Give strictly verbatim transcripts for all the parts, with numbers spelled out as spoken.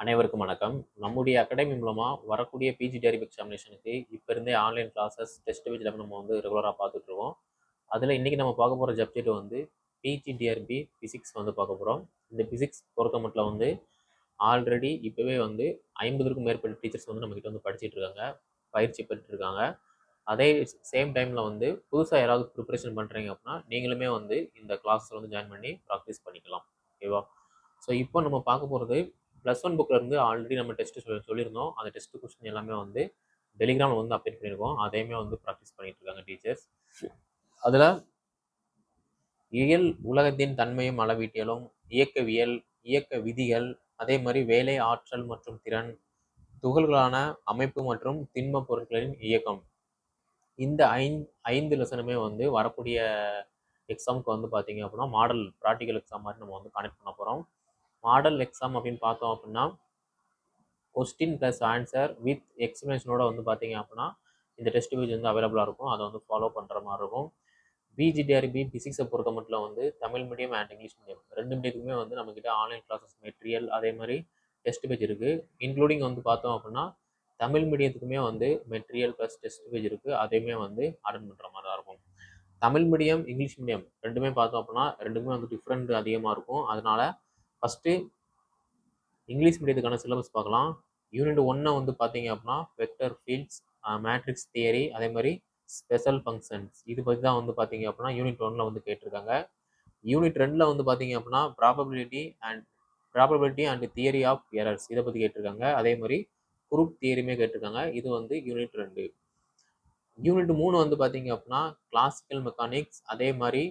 அனைவருக்கும் வணக்கம். நம்முடைய அகாடமி மூலமா வரக்கூடிய பிஜி டெரிவ் எக்ஸாமினேஷனுக்கு இப்ப இருந்தே ஆன்லைன் கிளாஸஸ், டெஸ்ட் பேஜ் எல்லாமே நம்ம வந்து ரெகுலரா பார்த்துட்டு இருக்கோம். அதுல இன்னைக்கு நம்ம பார்க்க போற சப்ஜெக்ட் வந்து பிஜிடிஆர்பி பிசிக்ஸ் வந்து பார்க்க போறோம். இந்த பிசிக்ஸ் பொறுத்தமட்டில் வந்து ஆல்ரெடி இப்பவே வந்து ஐம்பதுக்கும் மேற்பட்ட டீச்சர்ஸ் வந்து நம்ம கிட்ட வந்து படிச்சுட்டு இருக்காங்க, பயிற்சி பெற்றுட்டு இருக்காங்க. அதே சேம் டைம்ல வந்து புதுசா யாராவது ப்ரிப்பரேஷன் பண்றீங்க அப்படின்னா நீங்களுமே வந்து இந்த கிளாஸ்ல வந்து ஜாயின் பண்ணி ப்ராக்டிஸ் பண்ணிக்கலாம். ஓகேவா? ஸோ இப்போ நம்ம பார்க்க போகிறது ப்ளஸ் ஒன் புக்கில் இருந்து ஆல்ரெடி நம்ம டெஸ்ட் சொல்லி சொல்லியிருந்தோம். அந்த டெஸ்ட் கொஸ்டின் எல்லாமே வந்து டெலிகிராமில் வந்து அப்டேட் பண்ணியிருக்கோம். அதையுமே வந்து ப்ராக்டிஸ் பண்ணிட்டு இருக்காங்க டீச்சர்ஸ். அதில் இயல் உலகத்தின் தன்மையும் அளவீட்டியலும், இயக்கவியல், இயக்க விதிகள், அதே மாதிரி வேலை, ஆற்றல் மற்றும் திறன், துகள்களான அமைப்பு மற்றும் திண்ம பொருட்களின் இயக்கம், இந்த ஐந்து ஐந்து லெசனுமே வந்து வரக்கூடிய எக்ஸாமுக்கு வந்து பார்த்தீங்க அப்படின்னா மாடல் ப்ராக்டிக்கல் எக்ஸாம் மாதிரி நம்ம வந்து கனெக்ட் பண்ண போகிறோம். மாடல் எக்ஸாம் அப்படின்னு பார்த்தோம் அப்படின்னா கொஸ்டின் ப்ளஸ் ஆன்சர் வித் எக்ஸ்பிளனேஷனோட வந்து பார்த்தீங்க அப்படின்னா இந்த டெஸ்ட் பேஜ் வந்து அவைலபிளாக இருக்கும். அதை வந்து ஃபாலோ பண்ணுற மாதிரி இருக்கும். பிஜிடிஆர்பி பிசிக்ஸை பொறுத்த மட்டும் வந்து Tamil medium and English medium ரெண்டு மீடியத்துக்குமே வந்து நம்மக்கிட்ட ஆன்லைன் கிளாஸஸ் மெட்டீரியல் அதே மாதிரி டெஸ்ட் பேஜ் இருக்குது. இன்க்ளூடிங் வந்து பார்த்தோம் அப்படின்னா தமிழ் மீடியத்துக்குமே வந்து மெட்டீரியல் ப்ளஸ் டெஸ்ட் பேஜ் இருக்குது. அதையுமே வந்து அட்டன் பண்ணுற மாதிரி தான் இருக்கும். தமிழ் மீடியம் இங்கிலீஷ் மீடியம் ரெண்டுமே பார்த்தோம் அப்படின்னா ரெண்டுக்குமே வந்து டிஃப்ரெண்ட் அதிகமாக இருக்கும். அதனால ஃபஸ்ட்டு இங்கிலீஷ் மீடியத்துக்கான சிலபஸ் பார்க்கலாம். யூனிட் ஒன்னை வந்து பார்த்தீங்க அப்படின்னா வெக்டர் ஃபீல்ட்ஸ், மேட்ரிக்ஸ் தியரி, அதே மாதிரி ஸ்பெஷல் ஃபங்க்ஷன்ஸ், இது பற்றி தான் வந்து பார்த்தீங்க அப்படின்னா யூனிட் ஒன்ல வந்து கேட்டிருக்காங்க. யூனிட் ரெண்டில் வந்து பார்த்தீங்க அப்படின்னா probability and probability and theory of errors இதை பற்றி கேட்டிருக்காங்க. அதே மாதிரி குரூப் தியரியுமே கேட்டிருக்காங்க. இது வந்து யூனிட் ரெண்டு. யூனிட் மூணு வந்து பார்த்தீங்க அப்படின்னா கிளாசிக்கல் மெக்கானிக்ஸ், அதே மாதிரி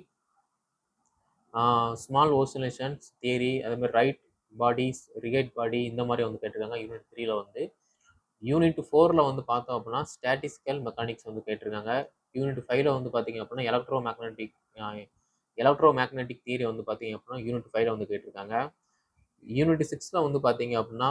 ஸ்மால் ஓசிலேஷன்ஸ் தியரி, அதே மாதிரி ரைட் பாடிஸ், ரிகேட் பாடி, இந்த மாதிரி வந்து கேட்டிருக்காங்க யூனிட் த்ரீல வந்து. யூனிட் ஃபோரில் வந்து பார்த்தோம் அப்படின்னா ஸ்டாட்டிஸ்டிக்கல் மெக்கானிக்ஸ் வந்து கேட்டிருக்காங்க. யூனிட் ஃபைவ்ல வந்து பார்த்தீங்க அப்படின்னா electromagnetic electromagnetic theory வந்து பார்த்தீங்க அப்படின்னா யூனிட் ஃபைவ்ல வந்து கேட்டிருக்காங்க. யூனிட் சிக்ஸில் வந்து பார்த்தீங்க அப்படின்னா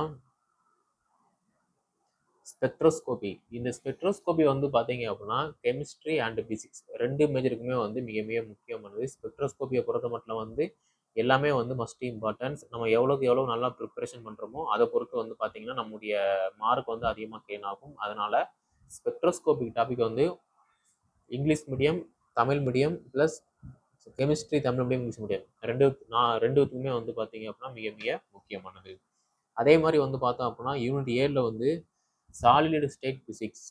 ஸ்பெக்ட்ரோஸ்கோபி. இந்த ஸ்பெக்ட்ரோஸ்கோபி வந்து பார்த்தீங்க அப்படின்னா கெமிஸ்ட்ரி அண்ட் பிசிக்ஸ் ரெண்டு மேஜருக்குமே வந்து மிக மிக முக்கியமானது. ஸ்பெக்ட்ரோஸ்கோபியை பொறுத்த மட்டும் வந்து எல்லாமே வந்து மஸ்ட் இம்பார்ட்டன்ஸ். நம்ம எவ்வளோக்கு எவ்வளோ நல்லா ப்ரிப்பரேஷன் பண்ணுறோமோ அதை பொறுத்து வந்து பார்த்தீங்கன்னா நம்முடைய மார்க் வந்து அதிகமாக கெயின் ஆகும். அதனால ஸ்பெக்ட்ரோஸ்கோபிக் டாபிக் வந்து English medium, Tamil medium plus chemistry Tamil medium, English medium ரெண்டு நான் ரெண்டுத்துக்குமே வந்து பார்த்தீங்க அப்படின்னா மிக மிக முக்கியமானது. அதே மாதிரி வந்து பார்த்தோம் அப்படின்னா யூனிட் ஏழில் வந்து சாலிட் ஸ்டேட் பிசிக்ஸ்,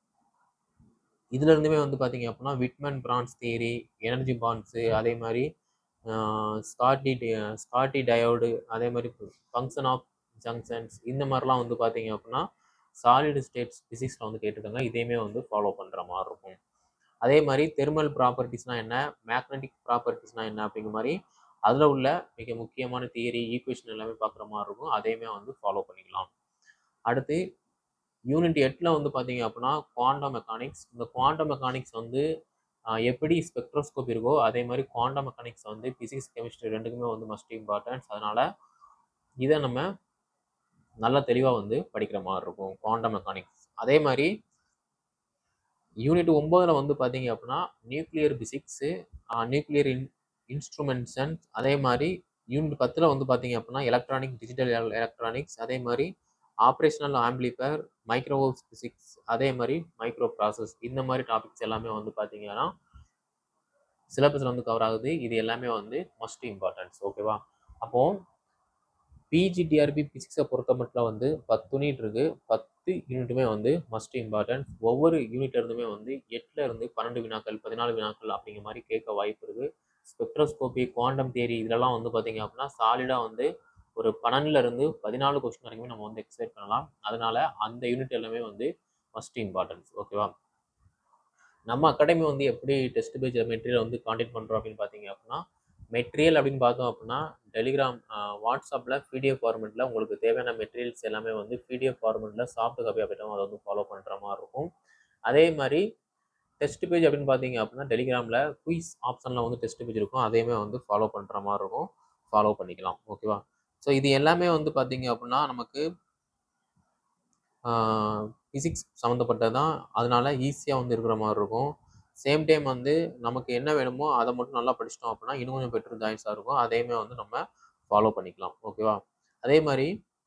இதுல இருந்துமே வந்து பார்த்தீங்க அப்படின்னா Wiedemann Franz theory, energy bonds, அதே மாதிரி ஸ்காட்டி ஸ்காட்டி டயோடு, அதே மாதிரி ஃபங்க்ஷன் ஆஃப் ஜங்ஷன்ஸ், இந்த மாதிரிலாம் வந்து பார்த்தீங்க அப்படின்னா சாலிட் ஸ்டேட்ஸ் பிசிக்ஸில் வந்து கேட்டிருக்காங்க. இதையுமே வந்து ஃபாலோ பண்ணுற மாதிரி இருக்கும். அதே மாதிரி தெர்மல் ப்ராப்பர்ட்டிஸ்னால் என்ன, மேக்னட்டிக் ப்ராப்பர்ட்டிஸ்னால் என்ன அப்படிங்கிற மாதிரி அதில் உள்ள மிக முக்கியமான தியரி, ஈக்குவேஷன் எல்லாமே பார்க்குற மாதிரி இருக்கும். அதையுமே வந்து ஃபாலோ பண்ணிக்கலாம். அடுத்து யூனிட் எட்டில் வந்து பார்த்தீங்க அப்படின்னா குவாண்டம் மெக்கானிக்ஸ். இந்த குவாண்டம் மெக்கானிக்ஸ் வந்து எப்படி ஸ்பெக்ட்ரோஸ்கோப் இருக்கோ அதே மாதிரி குவாண்டம் மெக்கானிக்ஸ் வந்து பிசிக்ஸ் கெமிஸ்ட்ரி ரெண்டுக்குமே வந்து மஸ்ட் இம்பார்ட்டன்ஸ். அதனால இதை நம்ம நல்லா தெளிவாக வந்து படிக்கிற மாதிரி இருக்கும் குவாண்டம் மெக்கானிக்ஸ். அதே மாதிரி யூனிட் ஒன்பதுல வந்து பார்த்தீங்க அப்படின்னா nuclear physics, nuclear in instrumentations, அதே மாதிரி யூனிட் பத்தில் வந்து பார்த்தீங்க அப்படின்னா எலக்ட்ரானிக் டிஜிட்டல் எலக்ட்ரானிக்ஸ், அதே மாதிரி ஆப்ரேஷனல் ஆம்பிளிஃபயர், மைக்ரோவேவ் பிசிக்ஸ், அதே மாதிரி மைக்ரோ ப்ராசஸ், இந்த மாதிரி டாபிக்ஸ் எல்லாமே வந்து பார்த்தீங்கன்னா சிலபஸில் வந்து கவர் ஆகுது. இது எல்லாமே வந்து மஸ்ட் இம்பார்ட்டன்ஸ். ஓகேவா? அப்போ பிஜிடிஆர்பி பிசிக்ஸை பொறுத்த மட்டும் வந்து பத்து யூனிட் இருக்கு. பத்து யூனிட்டுமே வந்து மஸ்ட் இம்பார்ட்டன்ஸ். ஒவ்வொரு யூனிட் இருந்துமே வந்து எட்டுல இருந்து பன்னெண்டு வினாக்கள், பதினாலு வினாக்கள் அப்படிங்கிற மாதிரி கேட்க வாய்ப்பு இருக்கு. ஸ்பெக்ட்ரோஸ்கோபி, குவாண்டம் தியரி இதெல்லாம் வந்து பார்த்தீங்க அப்படின்னா சாலிடா வந்து ஒரு பன்னெண்டுல இருந்து பதினாலு கொஸ்டின் வரைக்குமே நம்ம வந்து எக்ஸ்பெக்ட் பண்ணலாம். அதனால அந்த யூனிட் எல்லாமே வந்து மஸ்ட் இம்பார்ட்டன்ஸ். ஓகேவா? நம்ம அகாடமி வந்து எப்படி டெஸ்ட் பேஜ் மெட்டீரியல் வந்து கான்டெக்ட் பண்ணுறோம் அப்படின்னு பார்த்தீங்க அப்படின்னா மெட்டீரியல் அப்படின்னு பார்த்தோம் அப்படின்னா டெலிகிராம் வாட்ஸ்அப்பில் பிடிஎஃப் ஃபார்மெட்டில் உங்களுக்கு தேவையான மெட்டீரியல்ஸ் எல்லாமே வந்து பிடிஎஃப் ஃபார்மெட்டில் சாஃப்ட் காப்பி அப்படின்னும் அதை வந்து ஃபாலோ பண்ணுற மாதிரி இருக்கும். அதே மாதிரி டெஸ்ட் பேஜ் அப்படின்னு பார்த்தீங்க அப்படின்னா டெலிகிராமில் குயிஸ் ஆப்ஷனில் வந்து டெஸ்ட் பேஜ் இருக்கும். அதையுமே வந்து ஃபாலோ பண்ணுற மாதிரி இருக்கும். ஃபாலோ பண்ணிக்கலாம். ஓகேவா? ஸோ இது எல்லாமே வந்து பார்த்தீங்க அப்படின்னா நமக்கு ஃபிசிக்ஸ் சம்மந்தப்பட்டது தான். அதனால ஈஸியாக வந்து இருக்கிற மாதிரி இருக்கும். சேம் டைம் வந்து நமக்கு என்ன வேணுமோ அதை மட்டும் நல்லா படிச்சிட்டோம் அப்படின்னா இன்னும் கொஞ்சம் பெட்டர் ஜாயின்ஸாக இருக்கும். அதையுமே வந்து நம்ம ஃபாலோ பண்ணிக்கலாம். ஓகேவா? அதே மாதிரி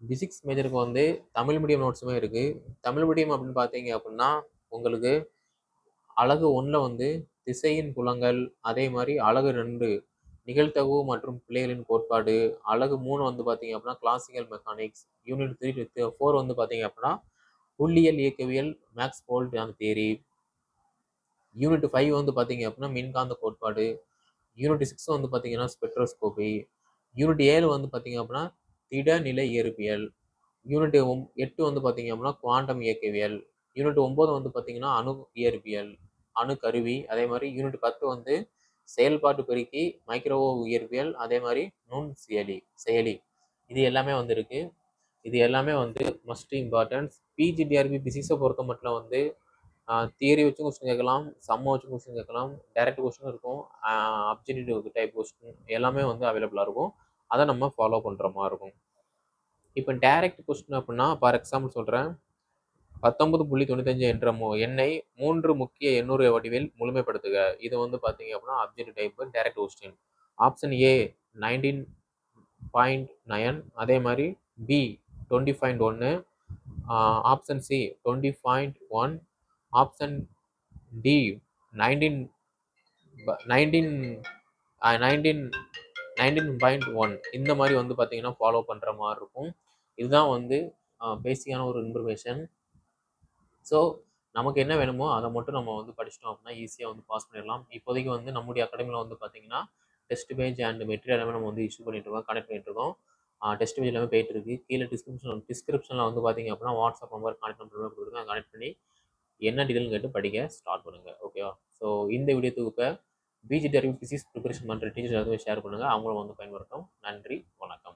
பிசிக்ஸ் மேஜருக்கு வந்து தமிழ் மீடியம் நோட்ஸுமே இருக்குது. தமிழ் மீடியம் அப்படின்னு பார்த்தீங்க அப்படின்னா உங்களுக்கு அழகு ஒன்றில் வந்து திசையின் புலங்கள், அதே மாதிரி அழகு ரெண்டு நிகழ்தகவு மற்றும் பிழைகளின் கோட்பாடு, அழகு மூணு வந்து பார்த்தீங்க அப்படின்னா classical mechanics, unit three four வந்து பார்த்தீங்க அப்படின்னா புள்ளியியல் இயக்கவியல், மேக்ஸ் போல்ட் அந்த தியரி, யூனிட் ஃபைவ் வந்து பார்த்தீங்க அப்படின்னா மின்காந்த கோட்பாடு, யூனிட் சிக்ஸ் வந்து பார்த்தீங்கன்னா ஸ்பெக்ட்ரோஸ்கோபி, யூனிட் ஏழு வந்து பார்த்தீங்க அப்படின்னா திடநிலை இயற்பியல், யூனிட் எட்டு வந்து பார்த்தீங்க அப்படின்னா குவாண்டம் இயக்கவியல், யூனிட் ஒன்பது வந்து பார்த்தீங்கன்னா அணு இயற்பியல், அணு கருவி, அதே மாதிரி யூனிட் பத்து வந்து செயல்பாட்டு பெருக்கி, மைக்ரோவேவ் இயற்பியல், அதே மாதிரி நுண் செயலி செயலி இது எல்லாமே வந்து இருக்கு. இது எல்லாமே வந்து மஸ்ட் இம்பார்ட்டன்ஸ். பிஜிடிஆர்பி பிசிக்ஸை பொறுத்த மட்டும் வந்து தியரி வச்சும் கொஸ்டின் கேட்கலாம், சம்ம வச்சு கொஸ்டின் கேட்கலாம், டைரக்ட் கொஸ்டின் இருக்கும், அப்ஜெக்டிவ் டைப் கொஸ்டின் எல்லாமே வந்து அவைலபிளாக இருக்கும். அதை நம்ம ஃபாலோ பண்ணுற மாதிரி இருக்கும். இப்போ டைரக்ட் கொஸ்டின் அப்படின்னா ஃபார் எக்ஸாம்பிள் சொல்கிறேன், பத்தொன்பது புள்ளி தொண்ணூத்தஞ்சு என்ற எண்ணை மூன்று முக்கிய எண்ணூறு வடிவில் முழுமைப்படுத்துக. இது வந்து பார்த்தீங்க அப்படின்னா objective type direct question. Option A nineteen point nine, அதே மாதிரி பி டுவெண்ட்டி பாயிண்ட் ஒன்று, option C twenty point one, option D nineteen nineteen nineteen nineteen point one. இந்த மாதிரி வந்து பார்த்தீங்கன்னா ஃபாலோ பண்ணுற மாதிரி இருக்கும். இதுதான் வந்து பேசிக்கான ஒரு இன்ஃபர்மேஷன். ஸோ நமக்கு என்ன வேணுமோ அதை மட்டும் நம்ம வந்து படிச்சிட்டோம் அப்படின்னா ஈஸியாக வந்து பாஸ் பண்ணிடலாம். இப்போதைக்கு வந்து நம்முடைய அகாடமியில் வந்து பார்த்தீங்கன்னா டெஸ்ட் பேஜ் அண்ட் மெட்டீரியல் எல்லாமே நம்ம வந்து இஷ்யூ பண்ணிட்டு இருக்கோம், கனெக்ட் பண்ணிட்டு இருக்கோம். டெஸ்ட் பேஜ் எல்லாமே போயிட்டு இருக்கு. கீழே டிஸ்கிரிப்ஷன் டிஸ்கிரிப்ஷனில் வந்து பார்த்தீங்க அப்படின்னா வாட்ஸ்அப் நம்பர் கனெக்ட் நம்பர் கொடுத்துருக்கேன். கனெக்ட் பண்ணி என்ன டீட்டெயில் கேட்டு படிக்க ஸ்டார்ட் பண்ணுங்க. ஓகேவா? ஸோ இந்த வீடியோ தொகுப்பை பிஜிடிஆர்பி பிசிக்ஸ் ப்ரிப்பரேஷன் பண்ணுற டீச்சர்ஸ் எல்லாத்தையுமே ஷேர் பண்ணுங்கள், அவங்களும் வந்து பயன்படுத்தும். நன்றி, வணக்கம்.